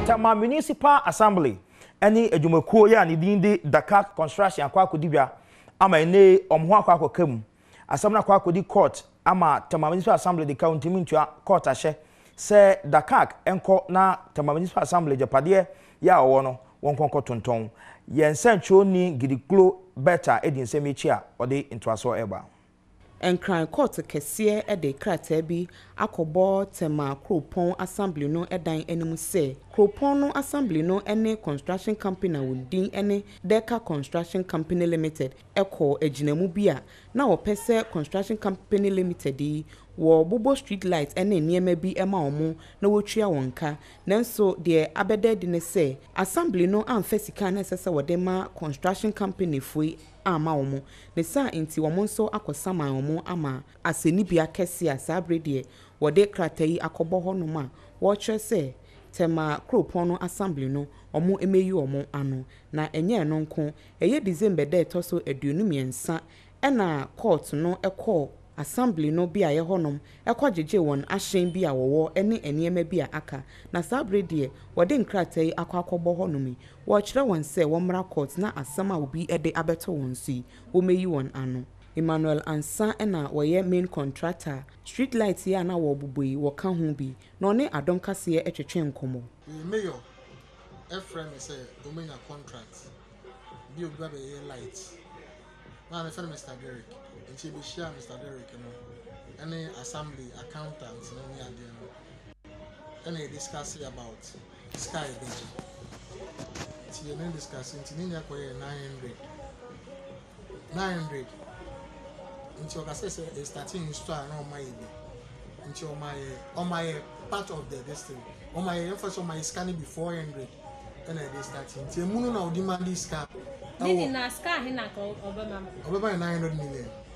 Tema Municipal Assembly any adwumakuo ya ne din de Dakar Construction akwa akodibia ama ene omho akwa akokem asam na akwa akodi court ama Tema Municipal Assembly de county mintua court ahye se Dakar enko na Tema Municipal Assembly japade ya owo no wonkonko tonton yensancho ni gidiklo better edin semechi a ode intoaso eba Enkran court kese ede krata bi akobo Tema Kropon Assembly no edan enimu se Kropon no Assembly no ene construction company wudin ene Deka Construction Company Limited eko ejinamu bia na opese construction company limited yi wo bobo street light ene niema bi ema omo na wotwia wonka nanso de abede de ne se assembly no amfesika na sese wode ma construction company fui ama omo ne sa enti wo nso akosama omo ama aseni bia kese asabre de wode kratai akobo hono ma wo kire se Tema Kropon no Assembly no omo emeyi omo ano na enye no nko eye December de toso aduonu miensa ena court no ekọ Assembly no bia ye honom ekwajeje won ahyen bia wowo ene eniema bia aka na sabre de wode nkratai akwakobo honomi wo kire won se wo mra court na asama obi ede abeto won si wo meyi won ano Emmanuel Ansa ena woye main contractor street light ya na wo bubui wo ka ho bi na one Adom kase etwetwe nkomo mayor Ephraim say domenya contract bi obi ba be light na me friend Mr. Derek nti be share Mr. Derek no any assembly accountant no ni ade no any discuss about sky bench ti any discuss nti ni akoye 900 nti o ka say starting store na o my bi nti o my part of the district o my first o my scanning before 400 and I starting nti emunu na o demand this car Nini na ska hina ko obema 900 million